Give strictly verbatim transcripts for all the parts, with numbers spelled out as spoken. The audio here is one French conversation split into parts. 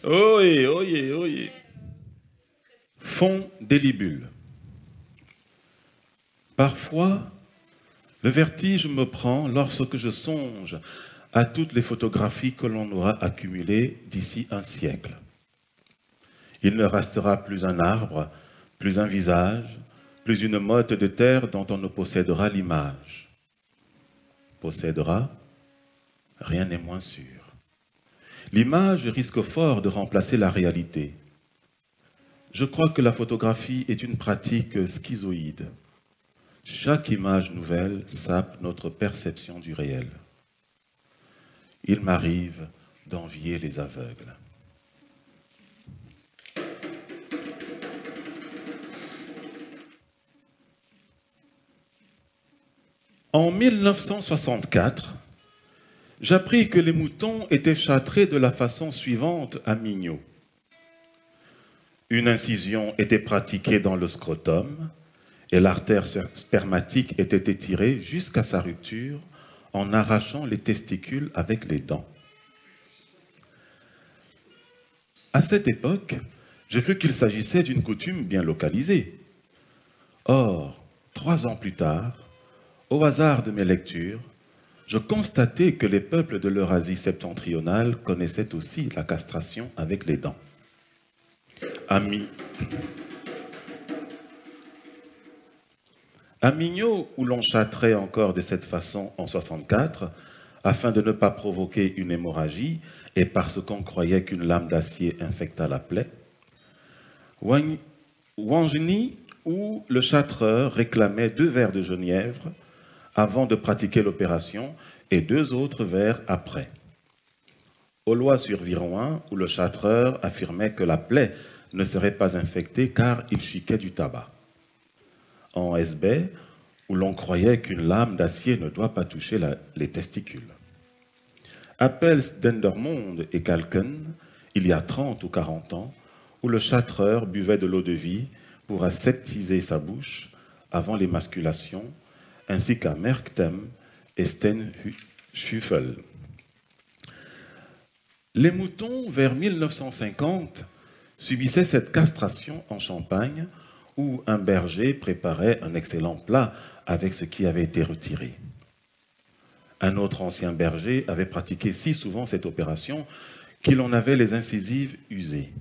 Oyez, oyez, oyez. Fond des libules. Parfois, le vertige me prend lorsque je songe à toutes les photographies que l'on aura accumulées d'ici un siècle. Il ne restera plus un arbre, plus un visage, plus une motte de terre dont on ne possédera l'image. Possédera, rien n'est moins sûr. L'image risque fort de remplacer la réalité. Je crois que la photographie est une pratique schizoïde. Chaque image nouvelle sape notre perception du réel. Il m'arrive d'envier les aveugles. En mille neuf cent soixante-quatre, j'appris que les moutons étaient châtrés de la façon suivante à Mignot. Une incision était pratiquée dans le scrotum et l'artère spermatique était étirée jusqu'à sa rupture en arrachant les testicules avec les dents. À cette époque, je crus qu'il s'agissait d'une coutume bien localisée. Or, trois ans plus tard, au hasard de mes lectures, je constatais que les peuples de l'Eurasie septentrionale connaissaient aussi la castration avec les dents. Ami... À Mignot, où l'on châtrait encore de cette façon en soixante-quatre, afin de ne pas provoquer une hémorragie et parce qu'on croyait qu'une lame d'acier infecta la plaie, Wangeny, où le châtreur réclamait deux verres de genièvre avant de pratiquer l'opération et deux autres verres après. Aulois-sur-Viroin, où le châtreur affirmait que la plaie ne serait pas infectée car il chiquait du tabac. En Hesbaye, où l'on croyait qu'une lame d'acier ne doit pas toucher la, les testicules. À Pels d'Endermonde et Kalken, il y a trente ou quarante ans, où le châtreur buvait de l'eau de vie pour aseptiser sa bouche avant l'émasculation, ainsi qu'à Merktem et Stenhuyvel. Les moutons, vers mille neuf cent cinquante, subissaient cette castration en Champagne, où un berger préparait un excellent plat avec ce qui avait été retiré. Un autre ancien berger avait pratiqué si souvent cette opération qu'il en avait les incisives usées.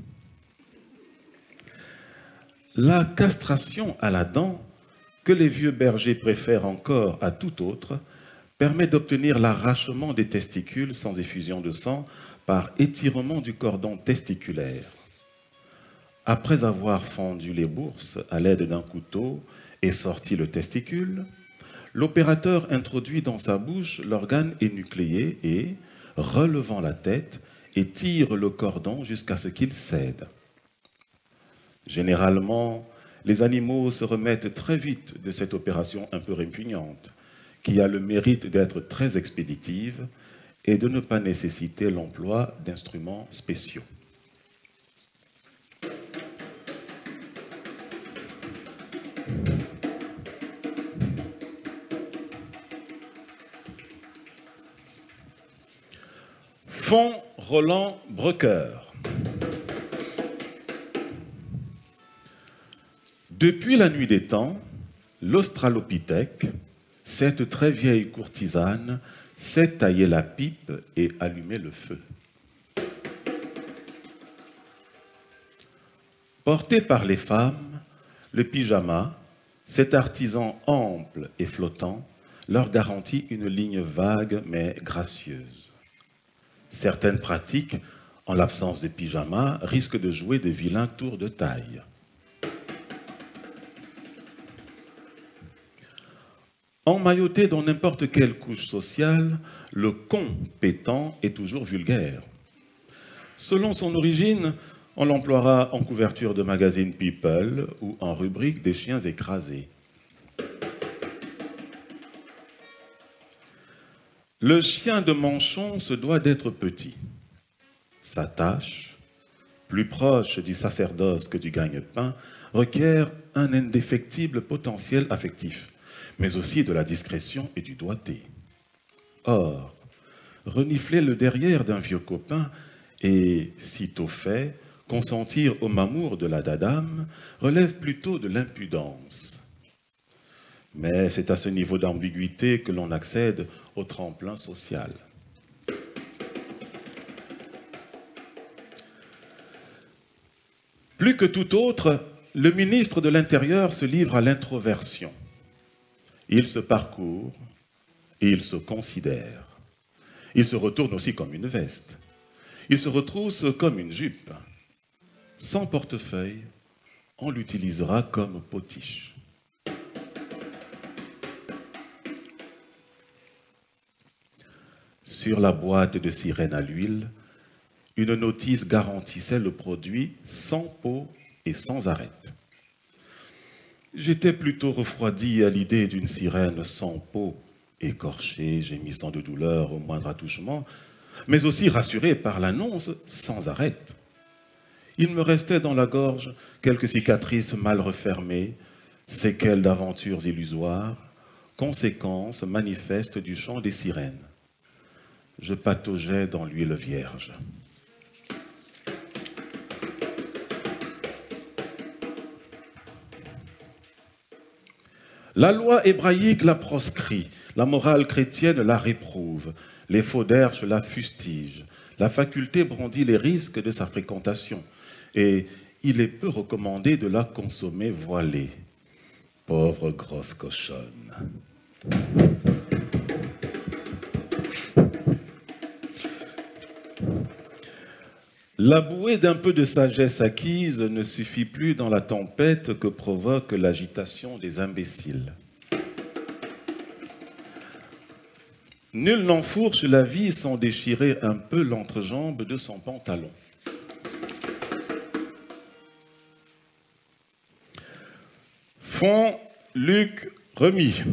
La castration à la dent, que les vieux bergers préfèrent encore à tout autre, permet d'obtenir l'arrachement des testicules sans effusion de sang par étirement du cordon testiculaire. Après avoir fendu les bourses à l'aide d'un couteau et sorti le testicule, l'opérateur introduit dans sa bouche l'organe énucléé et, relevant la tête, étire le cordon jusqu'à ce qu'il cède. Généralement, les animaux se remettent très vite de cette opération un peu répugnante, qui a le mérite d'être très expéditive et de ne pas nécessiter l'emploi d'instruments spéciaux. Fond Roland Brucker. Depuis la nuit des temps, l'Australopithèque, cette très vieille courtisane, sait tailler la pipe et allumer le feu. Porté par les femmes, le pyjama, cet artisan ample et flottant, leur garantit une ligne vague mais gracieuse. Certaines pratiques, en l'absence de pyjama, risquent de jouer de vilains tours de taille. Emmailloté dans n'importe quelle couche sociale, le con pétant est toujours vulgaire. Selon son origine, on l'emploiera en couverture de magazine People ou en rubrique des chiens écrasés. Le chien de manchon se doit d'être petit. Sa tâche, plus proche du sacerdoce que du gagne-pain, requiert un indéfectible potentiel affectif, mais aussi de la discrétion et du doigté. Or, renifler le derrière d'un vieux copain Et, sitôt fait, consentir au mamour de la dadame relève plutôt de l'impudence. Mais c'est à ce niveau d'ambiguïté que l'on accède au tremplin social. Plus que tout autre, le ministre de l'Intérieur se livre à l'introversion. Il se parcourt et il se considère. Il se retourne aussi comme une veste. Il se retrousse comme une jupe. Sans portefeuille, on l'utilisera comme potiche. Sur la boîte de sirène à l'huile, une notice garantissait le produit sans peau et sans arête. J'étais plutôt refroidi à l'idée d'une sirène sans peau, écorchée, gémissant de douleur au moindre attouchement, mais aussi rassuré par l'annonce sans arête. Il me restait dans la gorge quelques cicatrices mal refermées, séquelles d'aventures illusoires, conséquences manifestes du chant des sirènes. Je pataugeais dans l'huile vierge. La loi hébraïque la proscrit, la morale chrétienne la réprouve, les faux derches la fustigent, la faculté brandit les risques de sa fréquentation, et il est peu recommandé de la consommer voilée. Pauvre grosse cochonne. La bouée d'un peu de sagesse acquise ne suffit plus dans la tempête que provoque l'agitation des imbéciles. Nul n'enfourche la vie sans déchirer un peu l'entrejambe de son pantalon. Fond Luc remis.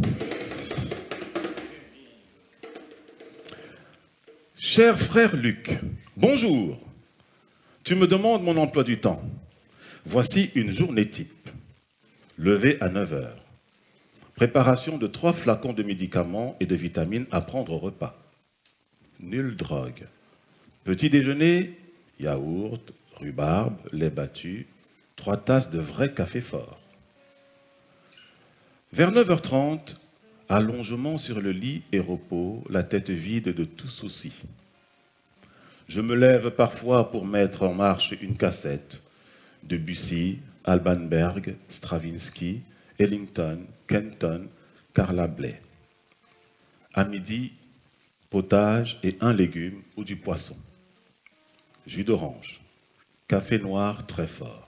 Cher frère Luc, bonjour. Tu me demandes mon emploi du temps. Voici une journée type. Lever à neuf heures. Préparation de trois flacons de médicaments et de vitamines à prendre au repas. Nulle drogue. Petit déjeuner, yaourt, rhubarbe, lait battu, trois tasses de vrai café fort. Vers neuf heures trente, allongement sur le lit et repos, la tête vide de tout souci. Je me lève parfois pour mettre en marche une cassette. Debussy, Alban Berg, Stravinsky, Ellington, Kenton, Carla Bley. À midi, potage et un légume ou du poisson. Jus d'orange. Café noir très fort.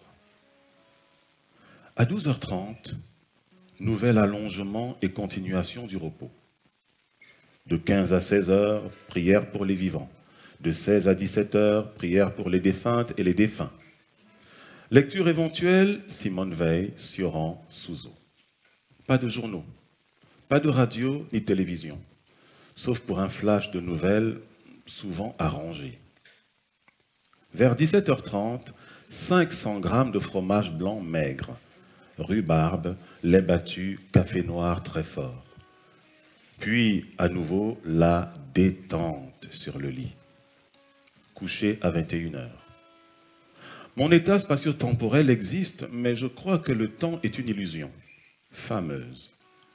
À douze heures trente, nouvel allongement et continuation du repos. De quinze à seize heures, prière pour les vivants. De seize à dix-sept heures, prière pour les défuntes et les défunts. Lecture éventuelle, Simone Veil, Sioran, Souzeau. Pas de journaux, pas de radio ni télévision, sauf pour un flash de nouvelles, souvent arrangé. Vers dix-sept heures trente, cinq cents grammes de fromage blanc maigre, rhubarbe, lait battu, café noir très fort. Puis, à nouveau, la détente sur le lit. Couché à vingt et une heures. Mon état spatio-temporel existe, mais je crois que le temps est une illusion, fameuse.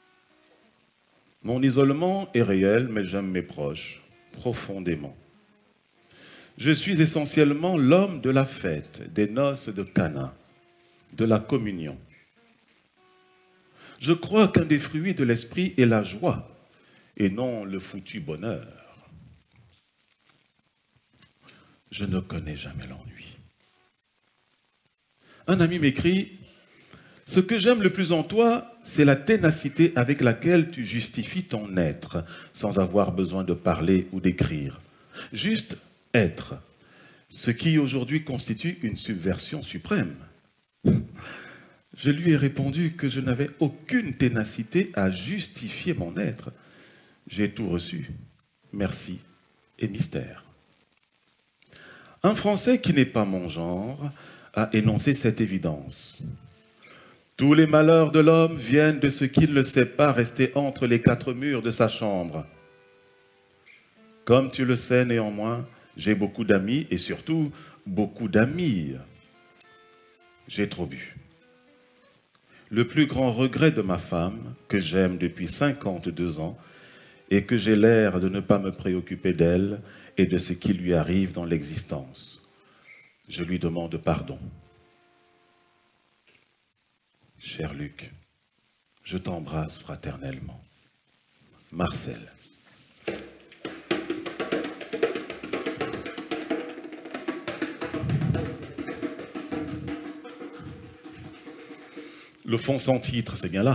Mon isolement est réel, mais j'aime mes proches, profondément. Je suis essentiellement l'homme de la fête, des noces de Cana, de la communion. Je crois qu'un des fruits de l'esprit est la joie, et non le foutu bonheur. Je ne connais jamais l'ennui. Un ami m'écrit « Ce que j'aime le plus en toi, c'est la ténacité avec laquelle tu justifies ton être, sans avoir besoin de parler ou d'écrire. Juste être, ce qui aujourd'hui constitue une subversion suprême. » Je lui ai répondu que je n'avais aucune ténacité à justifier mon être. J'ai tout reçu. Merci et mystère. Un Français qui n'est pas mon genre a énoncé cette évidence. Tous les malheurs de l'homme viennent de ce qu'il ne sait pas rester entre les quatre murs de sa chambre. Comme tu le sais néanmoins, J'ai beaucoup d'amis et surtout beaucoup d'amies. J'ai trop bu. Le plus grand regret de ma femme, que j'aime depuis cinquante-deux ans, est que j'ai l'air de ne pas me préoccuper d'elle et de ce qui lui arrive dans l'existence. Je lui demande pardon. Cher Luc, je t'embrasse fraternellement. Marcel. Le fond sans titre, c'est bien là.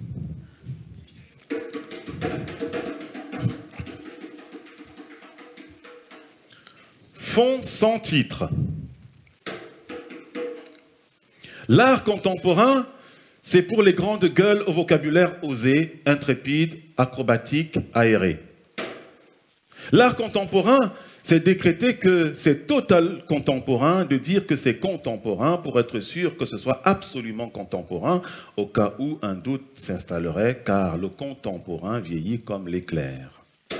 Fond sans titre. L'art contemporain, c'est pour les grandes gueules au vocabulaire osé, intrépide, acrobatique, aéré. L'art contemporain, c'est décréter que c'est total contemporain, de dire que c'est contemporain pour être sûr que ce soit absolument contemporain, au cas où un doute s'installerait, car le contemporain vieillit comme l'éclair.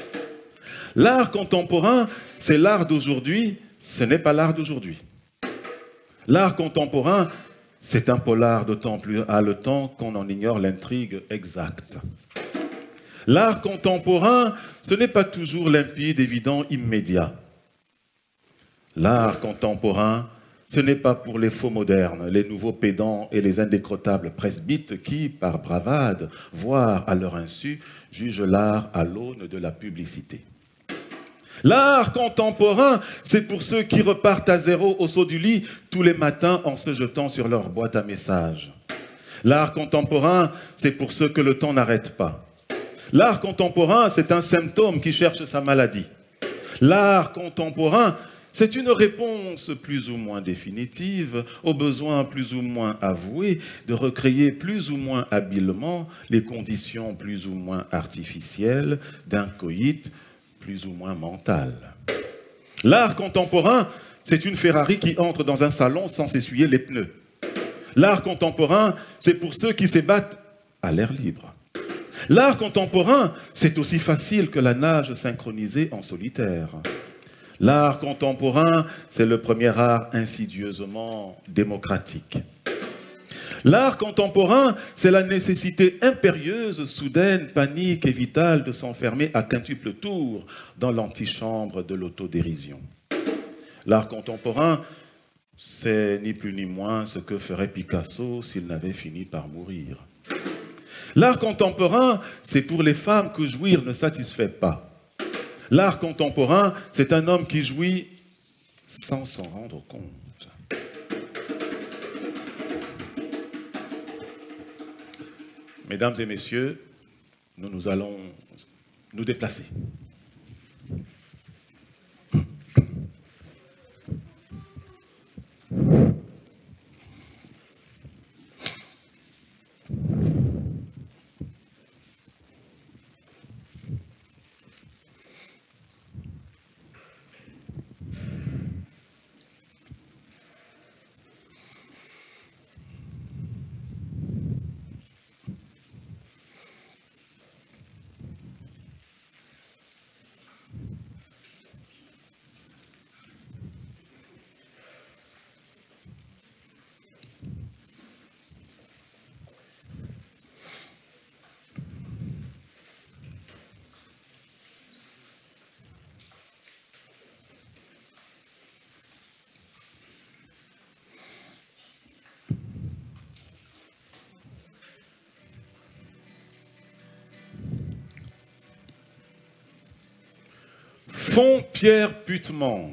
L'art contemporain, c'est l'art d'aujourd'hui, ce n'est pas l'art d'aujourd'hui. L'art contemporain, c'est un polar d'autant plus haletant qu'on en ignore l'intrigue exacte. L'art contemporain, ce n'est pas toujours limpide, évident, immédiat. L'art contemporain, ce n'est pas pour les faux modernes, les nouveaux pédants et les indécrottables presbytes qui, par bravade, voire à leur insu, jugent l'art à l'aune de la publicité. L'art contemporain, c'est pour ceux qui repartent à zéro au saut du lit tous les matins en se jetant sur leur boîte à messages. L'art contemporain, c'est pour ceux que le temps n'arrête pas. L'art contemporain, c'est un symptôme qui cherche sa maladie. L'art contemporain, c'est une réponse plus ou moins définitive au besoin plus ou moins avoué de recréer plus ou moins habilement les conditions plus ou moins artificielles d'un coït plus ou moins mental. L'art contemporain, c'est une Ferrari qui entre dans un salon sans s'essuyer les pneus. L'art contemporain, c'est pour ceux qui s'ébattent à l'air libre. L'art contemporain, c'est aussi facile que la nage synchronisée en solitaire. L'art contemporain, c'est le premier art insidieusement démocratique. L'art contemporain, c'est la nécessité impérieuse, soudaine, panique et vitale de s'enfermer à quintuple tour dans l'antichambre de l'autodérision. L'art contemporain, c'est ni plus ni moins ce que ferait Picasso s'il n'avait fini par mourir. L'art contemporain, c'est pour les femmes que jouir ne satisfait pas. L'art contemporain, c'est un homme qui jouit sans s'en rendre compte. Mesdames et messieurs, nous, nous allons nous déplacer. Font Pierre Putmans.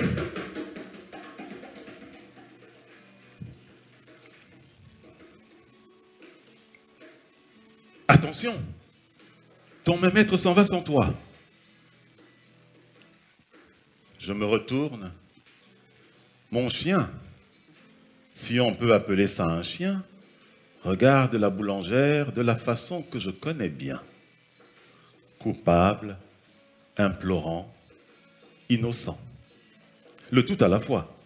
Attention, ton maître s'en va sans toi. Je me retourne. Mon chien, si on peut appeler ça un chien, regarde la boulangère de la façon que je connais bien. Coupable, implorant, innocent. Le tout à la fois.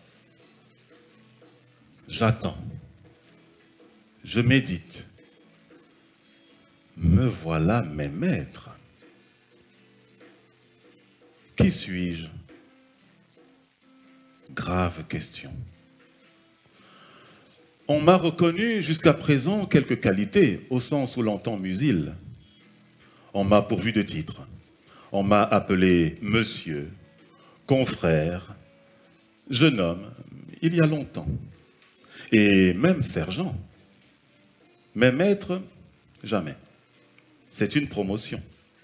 J'attends. Je médite. Me voilà mes maîtres. Qui suis-je? Grave question. On m'a reconnu jusqu'à présent quelques qualités, au sens où l'entend Musil. On m'a pourvu de titres. On m'a appelé monsieur, confrère, jeune homme, il y a longtemps. Et même sergent. Mais maître, jamais. C'est une promotion.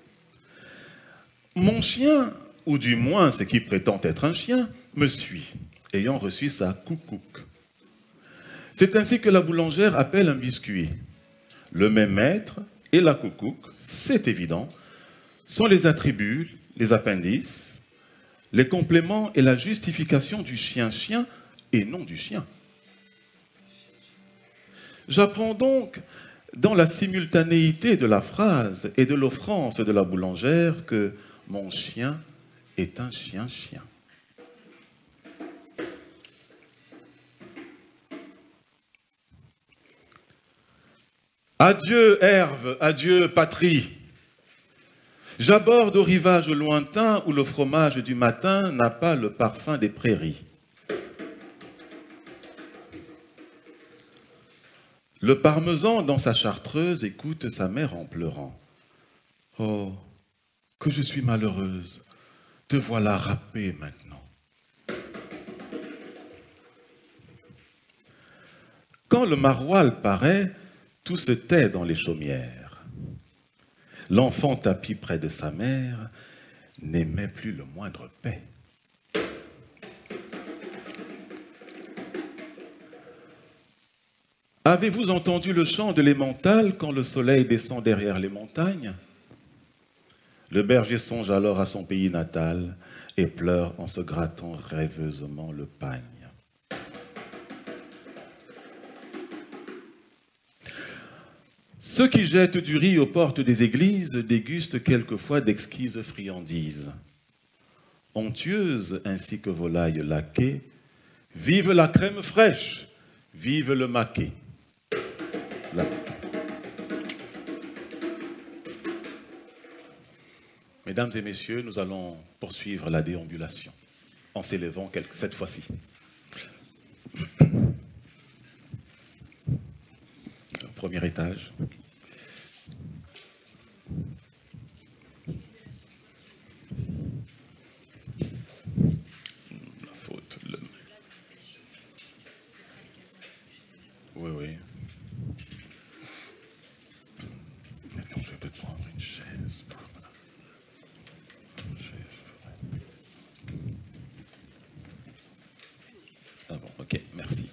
Mon chien, ou du moins ce qui prétend être un chien, me suit, ayant reçu sa coucouque. C'est ainsi que la boulangère appelle un biscuit. Le même maître et la coucouque, c'est évident, sont les attributs, les appendices, les compléments et la justification du chien-chien et non du chien. J'apprends donc, dans la simultanéité de la phrase et de l'offrance de la boulangère, que mon chien est un chien-chien. Adieu Herve, adieu patrie. J'aborde au rivage lointain où le fromage du matin n'a pas le parfum des prairies. Le parmesan dans sa chartreuse écoute sa mère en pleurant. Oh, que je suis malheureuse, te voilà râpée maintenant. Quand le maroilles paraît, tout se tait dans les chaumières. L'enfant tapi près de sa mère n'aimait plus le moindre paix. Avez-vous entendu le chant de l'emmental quand le soleil descend derrière les montagnes? Le berger songe alors à son pays natal et pleure en se grattant rêveusement le pagne. Ceux qui jettent du riz aux portes des églises dégustent quelquefois d'exquises friandises. Onctueuses ainsi que volailles laquées, vive la crème fraîche, vive le maquet. La... Mesdames et messieurs, nous allons poursuivre la déambulation en s'élevant cette fois-ci. Premier étage. La faute. Le... Oui, oui. Attends, je vais peut-être prendre une chaise. Voilà. Une chaise. Ah bon, ok, merci.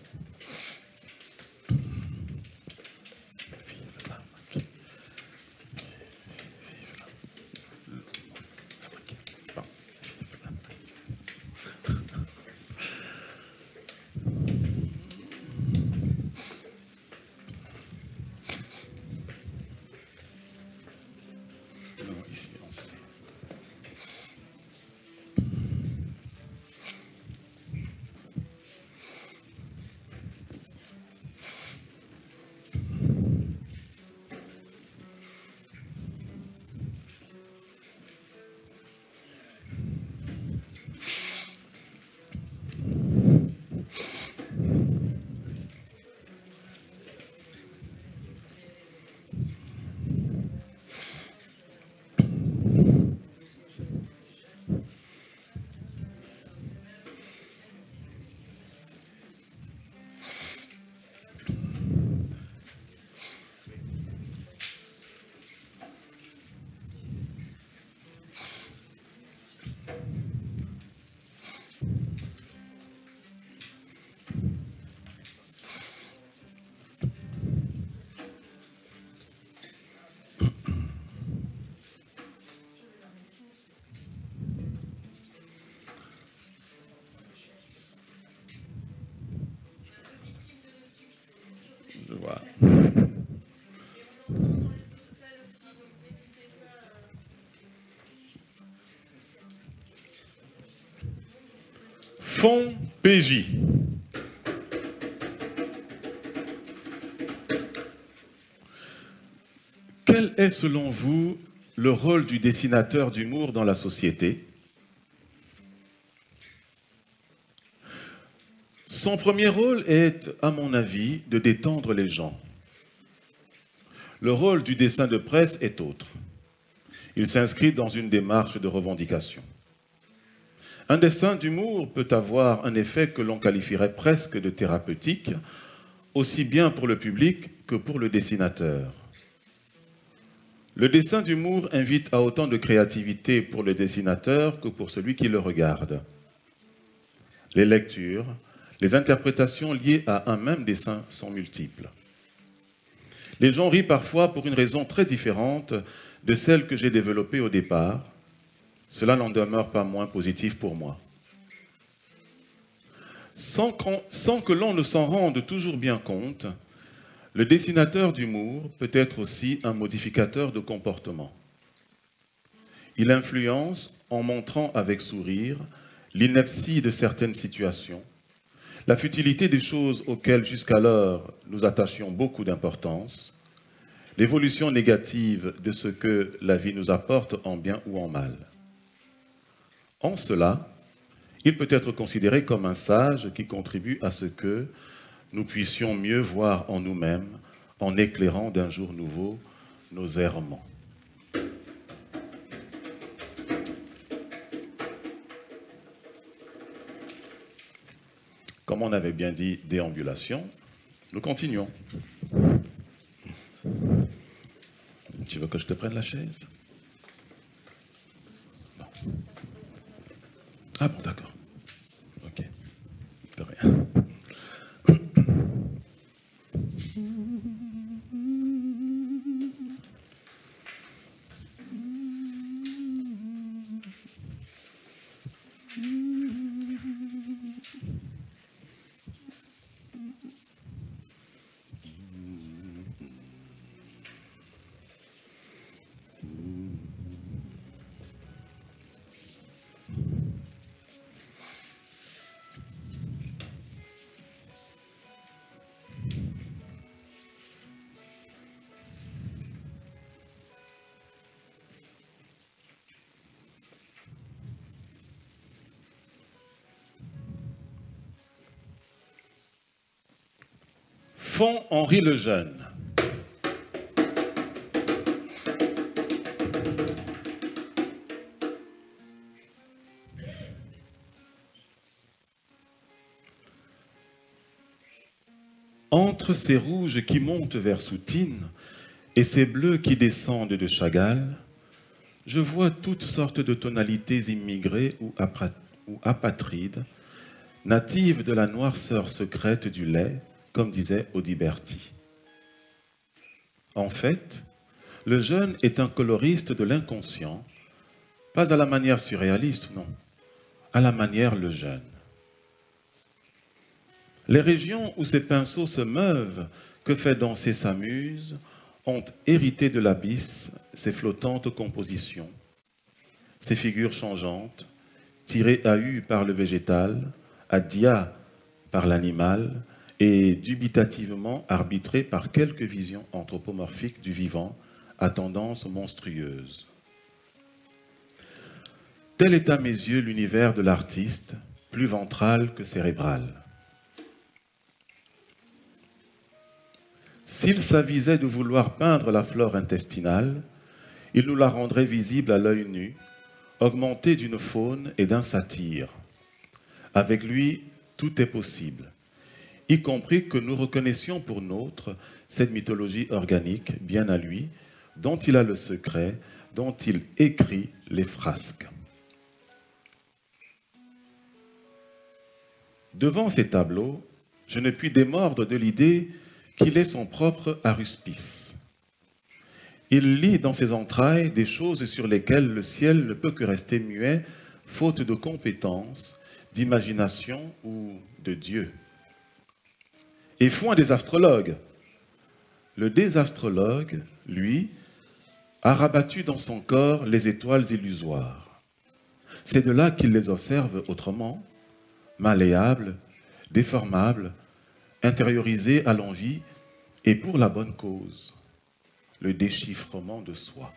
Voilà. Fonds P J. Quel est selon vous le rôle du dessinateur d'humour dans la société? Son premier rôle est, à mon avis, de détendre les gens. Le rôle du dessin de presse est autre. Il s'inscrit dans une démarche de revendication. Un dessin d'humour peut avoir un effet que l'on qualifierait presque de thérapeutique, aussi bien pour le public que pour le dessinateur. Le dessin d'humour invite à autant de créativité pour le dessinateur que pour celui qui le regarde. Les lectures, les interprétations liées à un même dessin sont multiples. Les gens rient parfois pour une raison très différente de celle que j'ai développée au départ. Cela n'en demeure pas moins positif pour moi. Sans, sans que l'on ne s'en rende toujours bien compte, le dessinateur d'humour peut être aussi un modificateur de comportement. Il influence en montrant avec sourire l'ineptie de certaines situations, la futilité des choses auxquelles jusqu'alors nous attachions beaucoup d'importance, l'évolution négative de ce que la vie nous apporte en bien ou en mal. En cela, il peut être considéré comme un sage qui contribue à ce que nous puissions mieux voir en nous-mêmes, en éclairant d'un jour nouveau nos errements. Comme on avait bien dit, déambulation, nous continuons. Tu veux que je te prenne la chaise? Non. Ah bon, d'accord. Ok. De rien. Font Henri le Jeune. Entre ces rouges qui montent vers Soutine et ces bleus qui descendent de Chagall, je vois toutes sortes de tonalités immigrées ou apatrides, natives de la noirceur secrète du lait, comme disait Audiberti. En fait, le jeune est un coloriste de l'inconscient, pas à la manière surréaliste, non, à la manière le jeune. Les régions où ces pinceaux se meuvent, que fait danser sa muse, ont hérité de l'abysse ces flottantes compositions, ces figures changeantes, tirées à U par le végétal, à dia par l'animal, et dubitativement arbitré par quelques visions anthropomorphiques du vivant à tendance monstrueuse. Tel est à mes yeux l'univers de l'artiste, plus ventral que cérébral. S'il s'avisait de vouloir peindre la flore intestinale, il nous la rendrait visible à l'œil nu, augmentée d'une faune et d'un satyre. Avec lui, tout est possible, y compris que nous reconnaissions pour nôtre cette mythologie organique, bien à lui, dont il a le secret, dont il écrit les frasques. Devant ces tableaux, je ne puis démordre de l'idée qu'il est son propre aruspice. Il lit dans ses entrailles des choses sur lesquelles le ciel ne peut que rester muet, faute de compétence, d'imagination ou de Dieu. Et foin des astrologues. Le désastrologue, lui, a rabattu dans son corps les étoiles illusoires. C'est de là qu'il les observe autrement, malléables, déformables, intériorisées à l'envie et pour la bonne cause, le déchiffrement de soi.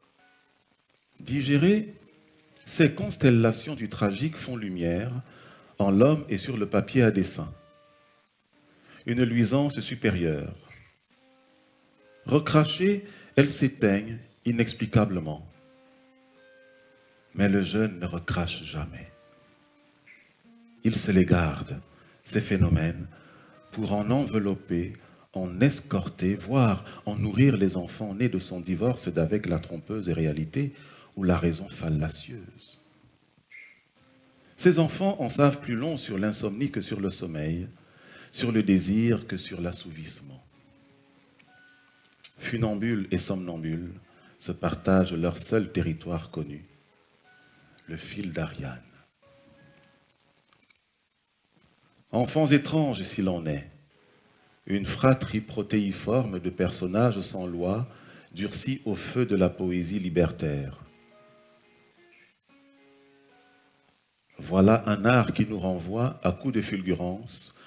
Digérer, ces constellations du tragique font lumière en l'homme et sur le papier à dessin. Une luisance supérieure. Recrachées, elles s'éteignent inexplicablement. Mais le jeune ne recrache jamais. Il se les garde, ces phénomènes, pour en envelopper, en escorter, voire en nourrir les enfants nés de son divorce d'avec la trompeuse et réalité ou la raison fallacieuse. Ces enfants en savent plus long sur l'insomnie que sur le sommeil, sur le désir que sur l'assouvissement. Funambules et somnambules se partagent leur seul territoire connu, le fil d'Ariane. Enfants étranges s'il en est, une fratrie protéiforme de personnages sans loi, durcis au feu de la poésie libertaire. Voilà un art qui nous renvoie, à coups de fulgurance,